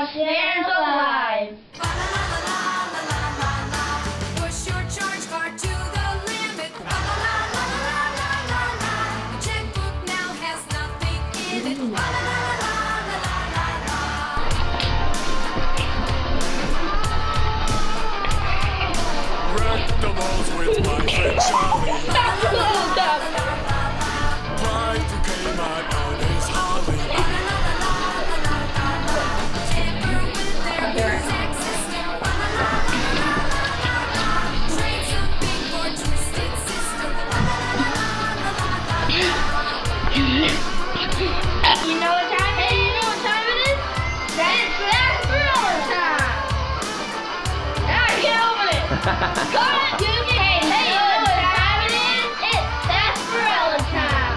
on Santa Live. Push your charge card to the limit. The checkbook now has nothing in it. Wreck the balls with my friend Charlie. Pride who came out on his Harley. Tamper with their music system. Trade something for Twisted Sister. You know what time it is? You know what time it is? It's sarsaparilla time. Now get over it. Come on, dude. Hey, you know what time it is? It's sarsaparilla time.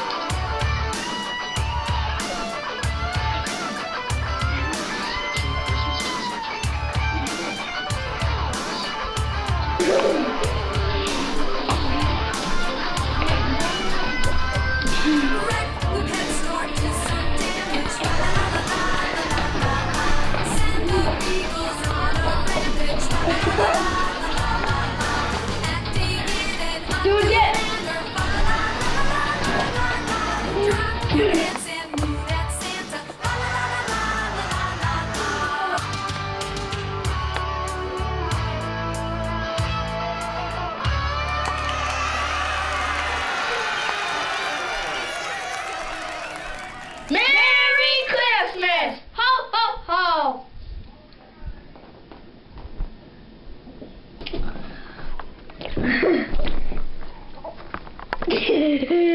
Wreck the pet store to some damage. Send the Eagles on a rampage. Acting in an Do it again. Drop your hands and mood at Santa. Merry Christmas! Ho, ho, ho!